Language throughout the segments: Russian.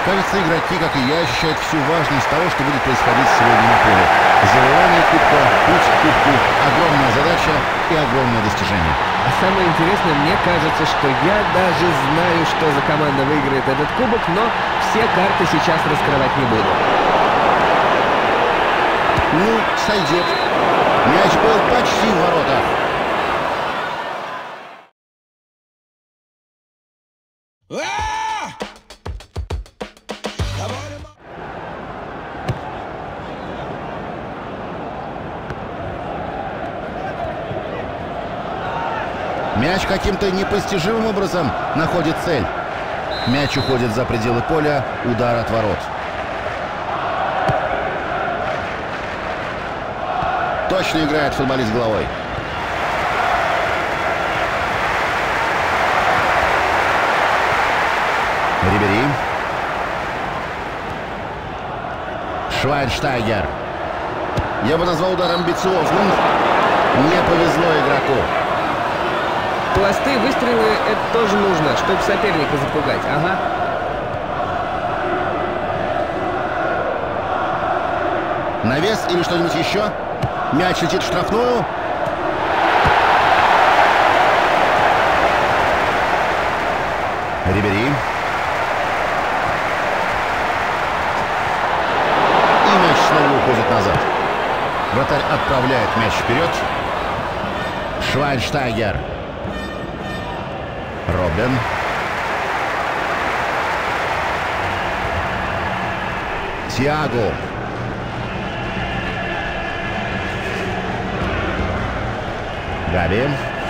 Кажется, игроки, как и я, ощущают всю важность того, что будет происходить сегодня на поле. Завоевание кубка, путь к кубку, огромная задача и огромное достижение. А самое интересное, мне кажется, что я даже знаю, что за команда выиграет этот кубок, но все карты сейчас раскрывать не буду. Ну, сойдет. Мяч был почти в воротах. Мяч каким-то непостижимым образом находит цель. Мяч уходит за пределы поля, удар от ворот. Точно играет футболист головой. Рибери. Швайнштайгер. Я бы назвал удар амбициозным. Не повезло игроку. Пласты, выстрелы — это тоже нужно, чтобы соперника запугать. Ага. Навес или что-нибудь еще? Мяч летит в штрафную. Рибери. И мяч снова уходит назад. Вратарь отправляет мяч вперед. Швайнштайгер. Робин. Тиаго. Габи.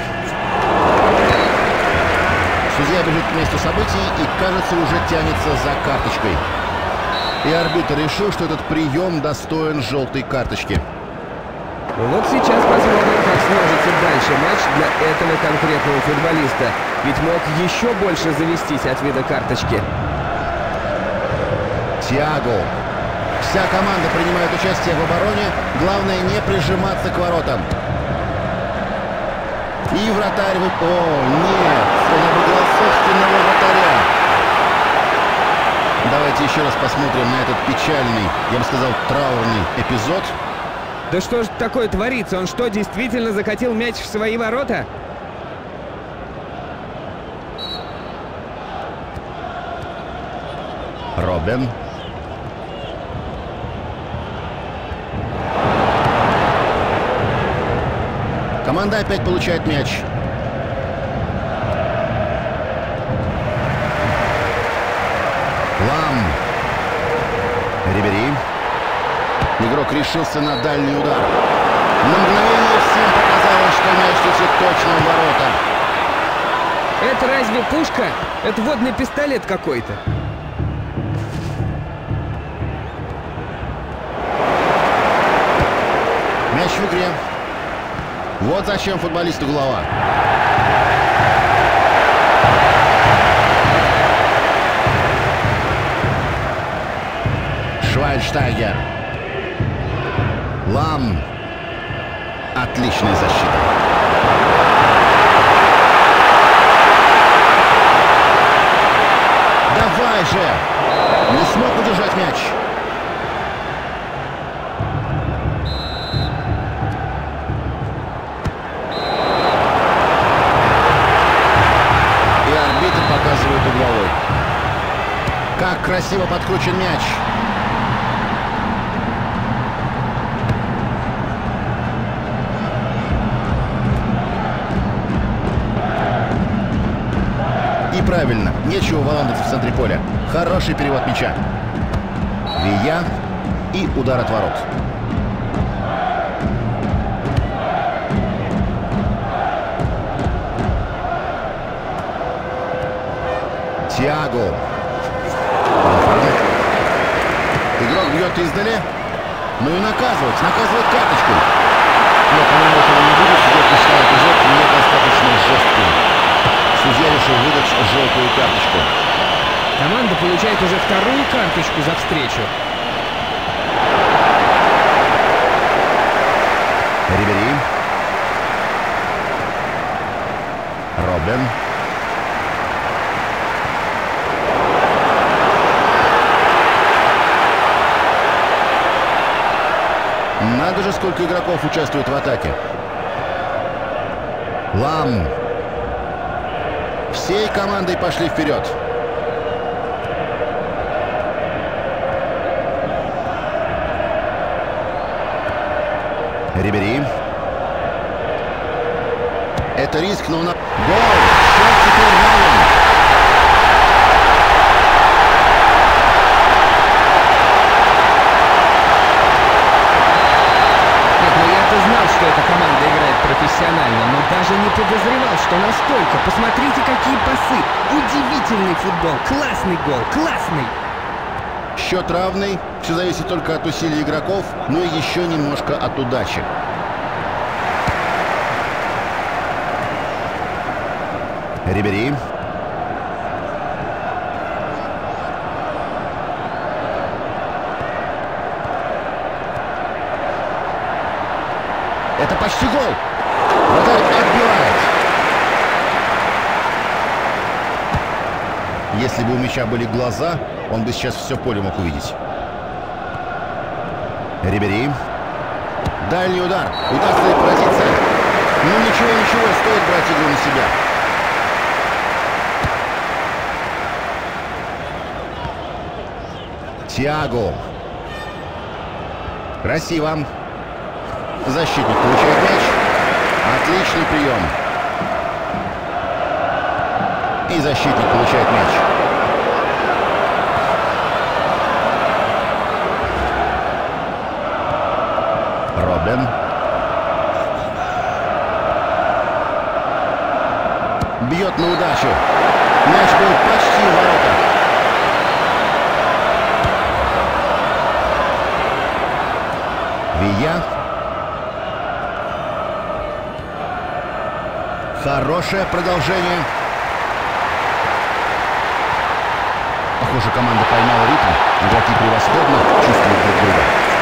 Судья бежит к месту событий и, кажется, уже тянется за карточкой. И арбитр решил, что этот прием достоин желтой карточки. Вот сейчас посмотрим, как сложится дальше матч для этого конкретного футболиста. Ведь мог еще больше завестись от вида карточки. Тиаго. Вся команда принимает участие в обороне. Главное не прижиматься к воротам. И вратарь... О, нет! Он обыграл собственного вратаря. Давайте еще раз посмотрим на этот печальный, я бы сказал, траурный эпизод. Да что ж такое творится? Он что, действительно закатил мяч в свои ворота? Робин. Команда опять получает мяч. Лам. Рибери. Игрок решился на дальний удар. На мгновение всем показалось, что мяч летит точно в ворота. Это разве пушка? Это водный пистолет какой-то. Мяч в игре. Вот зачем футболисту голова. Швайнштайгер. Лам. Отличная защита. Давай же! Не смог удержать мяч. И арбитр показывает угловой. Как красиво подкручен мяч. И правильно, нечего валандаться в центре поля. Хороший перевод мяча. Вия и удар от ворот. Тиаго. Игрок бьет издали. Ну и наказывает карточкой. Но, по-моему, этого не будет. Судья посчитал эпизод недостаточно жестким. Судья решил выдать желтую карточку. Команда получает уже вторую карточку за встречу. Рибери. Робин. сколько игроков участвует в атаке. Лам. Всей командой пошли вперед. Рибери. Это риск, но на... Гол! Счет теперь равен. Знал, что эта команда играет профессионально, но даже не подозревал, что настолько. Посмотрите, какие пасы! Удивительный футбол! Классный гол! Классный! Счет равный. Все зависит только от усилий игроков, но и еще немножко от удачи. Рибери. Это почти гол. Вратарь отбивает. Если бы у мяча были глаза, он бы сейчас все поле мог увидеть. Рибери. Дальний удар. Удастся ли поразить цель? Ну ничего, стоит брать игру на себя. Тиаго. Красиво. Защитник получает мяч. Отличный прием. И защитник получает мяч. Робин. Бьет на удачу. Мяч был почти в воротах. Вия. Хорошее продолжение. Похоже, команда поймала ритм. Игроки превосходно чувствуют друг друга.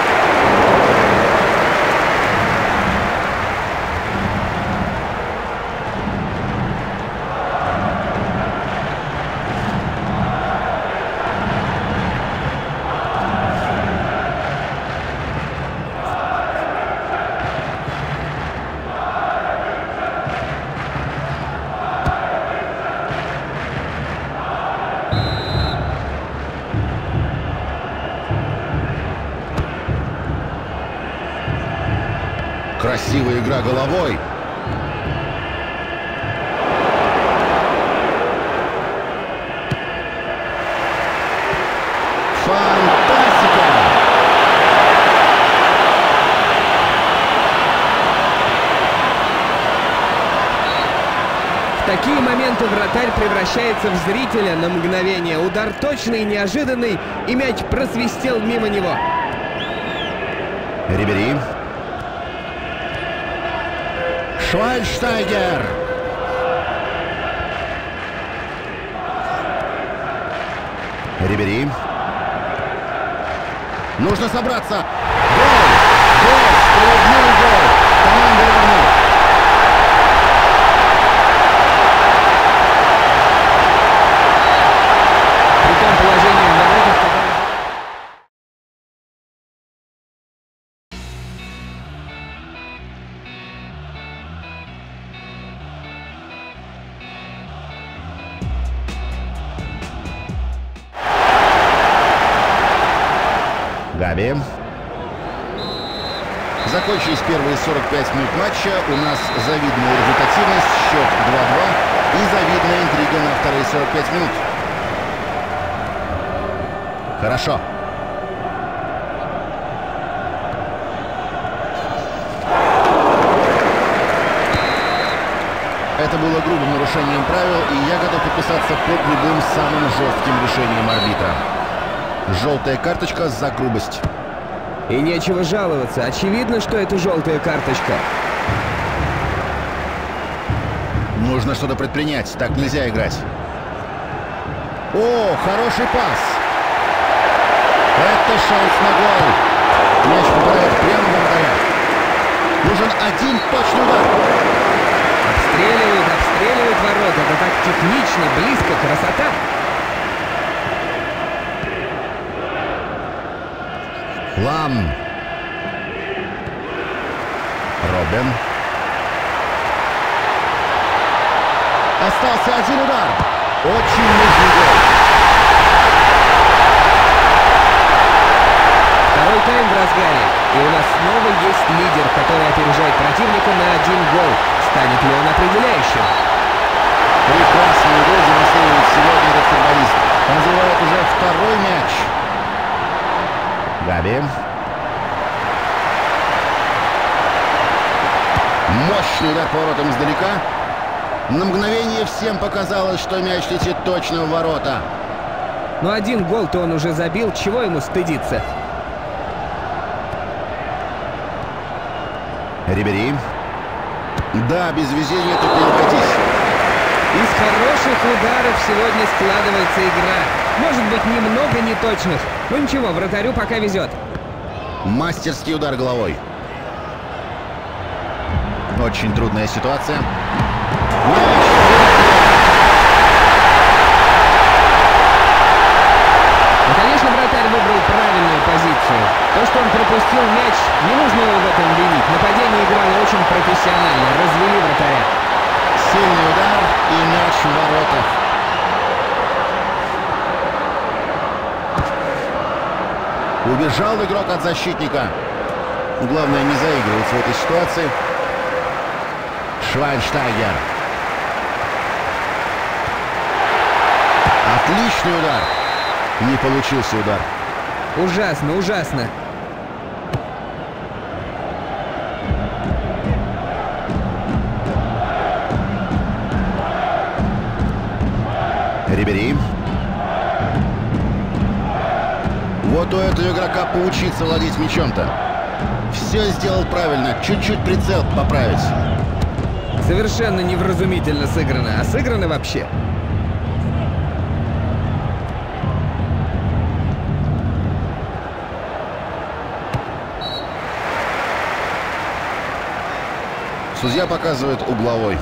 Красивая игра головой. Фантастика! В такие моменты вратарь превращается в зрителя на мгновение. Удар точный, неожиданный, и мяч просвистел мимо него. Рибери. Швайнштайгер. Рибери. Нужно собраться. Гол! Гол! Справедливый гол! Команда равна. При том положении в воротах... Габи. Закончились первые 45 минут матча. У нас завидная результативность, счет 2-2 и завидная интрига на вторые 45 минут. Хорошо. Это было грубым нарушением правил, и я готов подписаться под любым самым жестким решением арбитра. Желтая карточка за грубость. И нечего жаловаться. Очевидно, что это желтая карточка. Нужно что-то предпринять. Так нельзя играть. О, хороший пас. Это шанс на гол. Мяч попадает прямо в вратаря. Нужен один точный удар. Обстреливают ворота. Это так технично, близко, красота. Лам. Робин. Остался один удар. Очень нужный гол. Второй тайм в разгаре. И у нас снова есть лидер, который опережает противника на 1 гол. Станет ли он определяющим? Прекрасный гол демонстрирует сегодня этот футболист. Он забивает уже второй мяч. Габи. Мощный удар поворотом издалека. На мгновение всем показалось, что мяч летит точно в ворота. Но 1 гол-то он уже забил, чего ему стыдиться? Рибери. Да, без везения тут не обойтись. Из хороших ударов сегодня складывается игра. Может быть, немного неточных. Но ничего, вратарю пока везет. Мастерский удар головой. Очень трудная ситуация. Ну, конечно, вратарь выбрал правильную позицию. То, что он пропустил мяч, не нужно его в этом винить. Нападение играло очень профессионально. Развели вратаря. Сильный удар и мяч в воротах. Убежал игрок от защитника. Главное не заигрываться в этой ситуации. Швайнштайгер. Отличный удар. Не получился удар. Ужасно, ужасно. Рибери. Вот у этого игрока поучиться владеть мячом-то. Все сделал правильно. Чуть-чуть прицел поправить. Совершенно невразумительно сыграно. А сыграно вообще. Судья показывает угловой.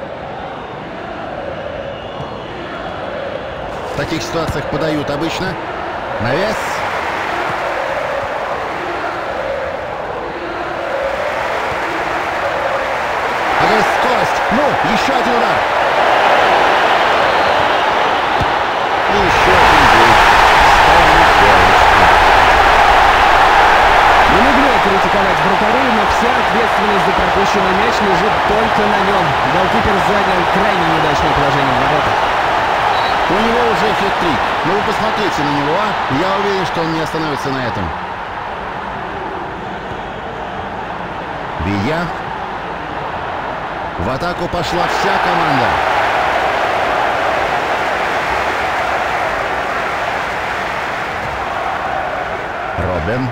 В таких ситуациях подают обычно. Навес. Какая скорость. Ну, еще один удар. И еще один гол. Не люблю критиковать вратарей, но вся ответственность за пропущенный мяч лежит только на нем. Голкипер занял крайне неудачное положение в воротах. У него уже хет-трик. Но вы посмотрите на него, а? Я уверен, что он не остановится на этом. Вия. В атаку пошла вся команда. Робин.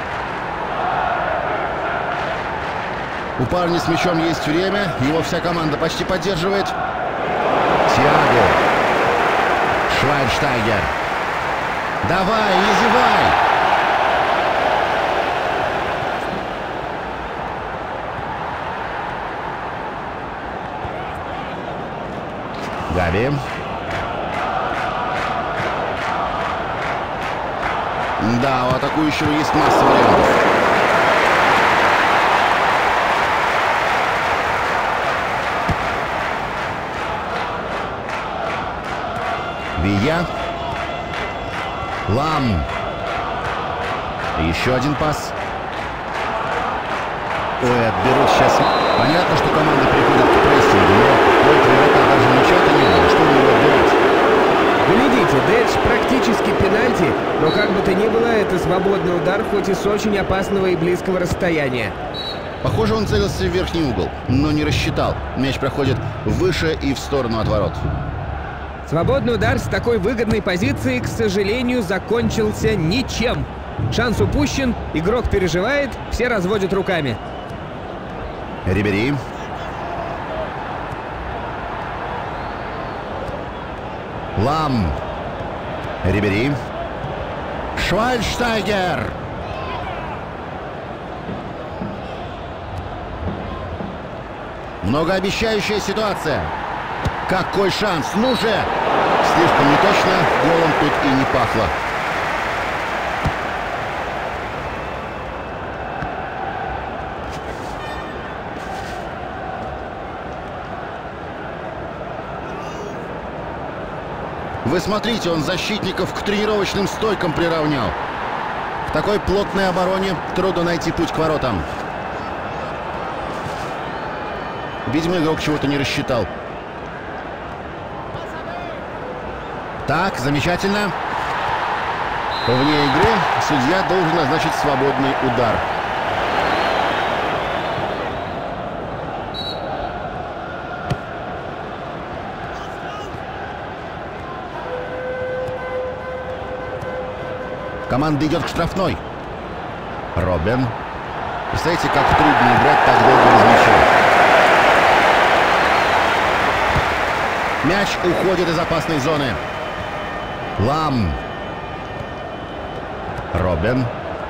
У парня с мячом есть время. Его вся команда почти поддерживает. Тиаго. Швайнштайгер. Давай, не зевай. Габи. Да, у атакующего есть масса вариантов. Вия. Лам. Еще один пас. Ой, отберут сейчас. Понятно, что команда приходит к прессингу, но у этого игрока даже мяча-то не было. Что у него отбирать? Глядите, Дэдж практически пенальти, но как бы то ни было, это свободный удар, хоть и с очень опасного и близкого расстояния. Похоже, он целился в верхний угол, но не рассчитал. Мяч проходит выше и в сторону от ворот. Свободный удар с такой выгодной позиции, к сожалению, закончился ничем. Шанс упущен, игрок переживает, все разводят руками. Рибери. Лам. Рибери. Швайнштайгер. Многообещающая ситуация. Какой шанс? Ну же! Слишком неточно, голом тут и не пахло. Вы смотрите, он защитников к тренировочным стойкам приравнял. В такой плотной обороне трудно найти путь к воротам. Видимо, игрок чего-то не рассчитал. Так, замечательно. Вне игры судья должен назначить свободный удар. Команда идет к штрафной. Робин. Представляете, как трудно играть так долго без мяча. Мяч уходит из опасной зоны. Лам. Робин.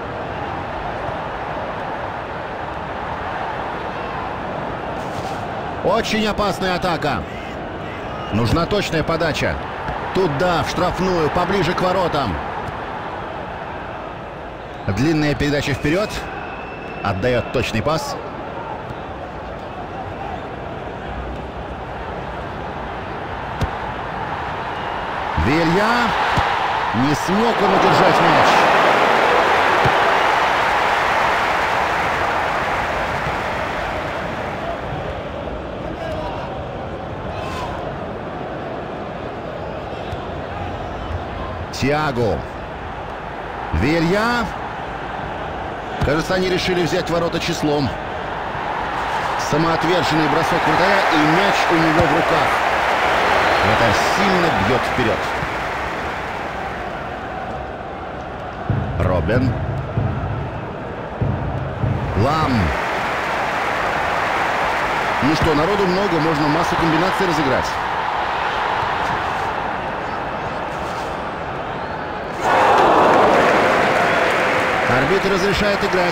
Очень опасная атака. Нужна точная подача. Туда, в штрафную, поближе к воротам. Длинная передача вперед. Отдает точный пас. Вилья. Не смог он удержать мяч. Тиаго. Вилья. Кажется, они решили взять ворота числом. Самоотверженный бросок вратаря, и мяч у него в руках. Вратарь сильно бьет вперед. Робин. Лам. Ну что, народу много, можно массу комбинаций разыграть. Арбитр разрешает играть.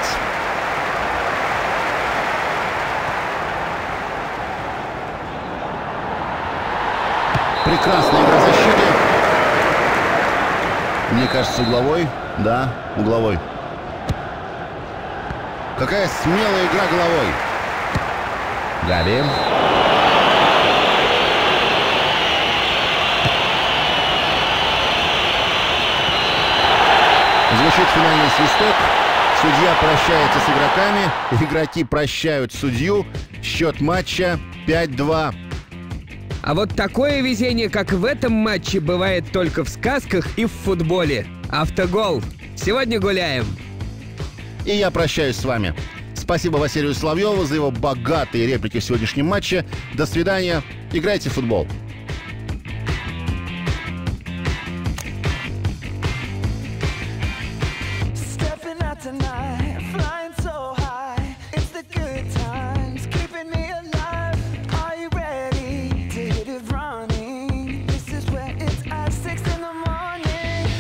Прекрасная игра защиты. Мне кажется, угловой. Да, угловой. Какая смелая игра головой. Габи. Звучит финальный свисток. Судья прощается с игроками. Игроки прощают судью. Счет матча 5-2. А вот такое везение, как в этом матче, бывает только в сказках и в футболе. Автогол. Сегодня гуляем. И я прощаюсь с вами. Спасибо Василию Соловьеву за его богатые реплики в сегодняшнем матче. До свидания. Играйте в футбол.